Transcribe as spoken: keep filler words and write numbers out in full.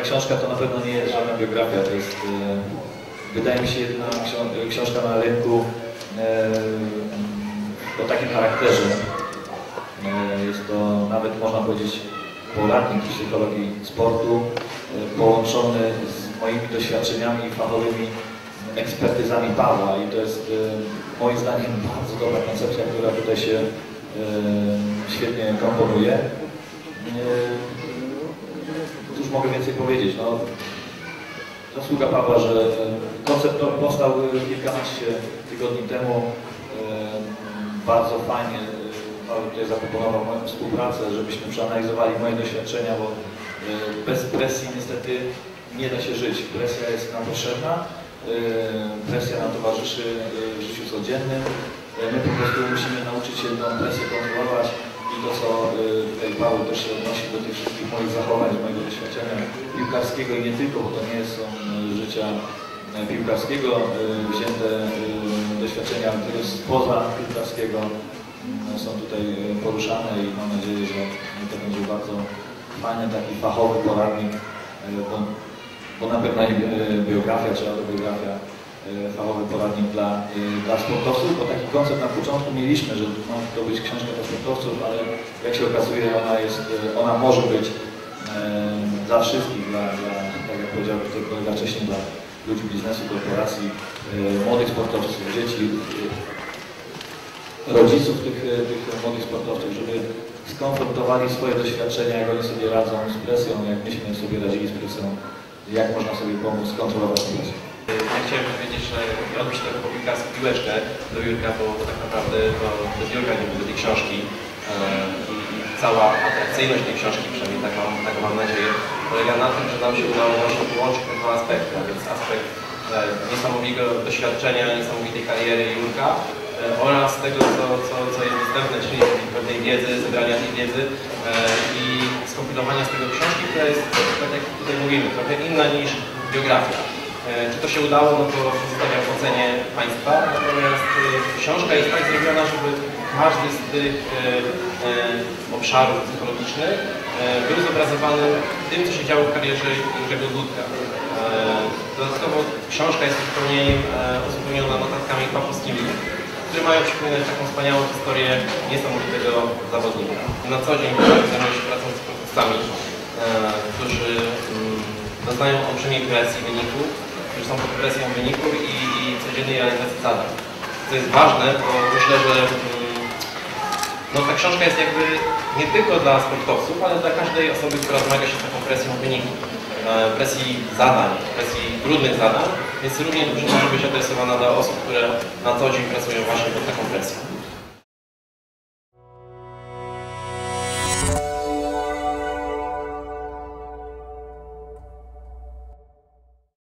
książka to na pewno nie jest żadna biografia, to jest, wydaje mi się, jedna książka na rynku o takim charakterze. Jest to nawet, można powiedzieć, poradnik psychologii sportu połączony z moimi doświadczeniami fachowymi ekspertyzami Pawła i to jest moim zdaniem bardzo dobra koncepcja, która tutaj się świetnie komponuje. Cóż mogę więcej powiedzieć? No, zasługa Pawła, że koncept powstał kilkanaście tygodni temu. Bardzo fajnie Paweł tutaj zaproponował moją współpracę, żebyśmy przeanalizowali moje doświadczenia, bo bez presji niestety nie da się żyć. Presja jest nam potrzebna, presja nam towarzyszy w życiu codziennym. My po prostu musimy nauczyć się tę presję kontrolować i to, co tutaj Paweł też się odnosi do tych wszystkich moich zachowań, z mojego doświadczenia piłkarskiego i nie tylko, bo to nie są życia piłkarskiego wzięte doświadczenia, które spoza piłkarskiego są tutaj poruszane i mam nadzieję, że to będzie bardzo fajny, taki fachowy poradnik, bo, bo na pewno nie biografia czy autobiografia, fachowy poradnik dla, dla sportowców, bo taki koncept na początku mieliśmy, że ma to być książka dla sportowców, ale jak się okazuje, ona jest, ona może być dla wszystkich, dla, dla, tak jak powiedziałem tutaj kolega wcześniej, dla ludzi biznesu, korporacji, młodych sportowców, dzieci, rodziców tych, tych młodych sportowców, żeby skonfrontowali swoje doświadczenia, jak oni sobie radzą z presją, jak myśmy sobie radzili z presją, jak można sobie pomóc kontrolować presję. Ja chciałem powiedzieć, że robi się trochę po piłkarsku piłeczkę do Jurka, bo, bo tak naprawdę to bez Jurka nie były tej książki i cała atrakcyjność tej książki, przynajmniej taką, taką mam nadzieję, polega na tym, że nam się udało właśnie połączyć te dwa aspekty, a więc aspekt niesamowitego doświadczenia, niesamowitej kariery Jurka oraz tego, co, co, co jest dostępne, czyli pewnej wiedzy, zebrania tej wiedzy i skompilowania z tego książki, która jest, tak jak tutaj mówimy, trochę inna niż biografia. Czy to się udało, no to zostawiam w ocenie Państwa, natomiast książka jest tak zrobiona, żeby każdy z tych obszarów psychologicznych był zobrazowany tym, co się działo w karierze Jerzego Dudka. Dodatkowo książka jest uzupełnieniem, uzupełniona notatkami pawłowskimi, które mają przypominać taką wspaniałą historię niesamowitego zawodnika. Na co dzień zajmuję się pracą z sportowcami, którzy doznają olbrzymiej presji wyników, którzy są pod presją wyników i, i codziennej realizacji zadań. Co jest ważne, bo myślę, że no, ta książka jest jakby nie tylko dla sportowców, ale dla każdej osoby, która zmaga się z taką presją wyników, presji zadań, presji trudnych zadań, więc równie dobrze może być adresowana do osób, które na co dzień pracują właśnie pod taką presją.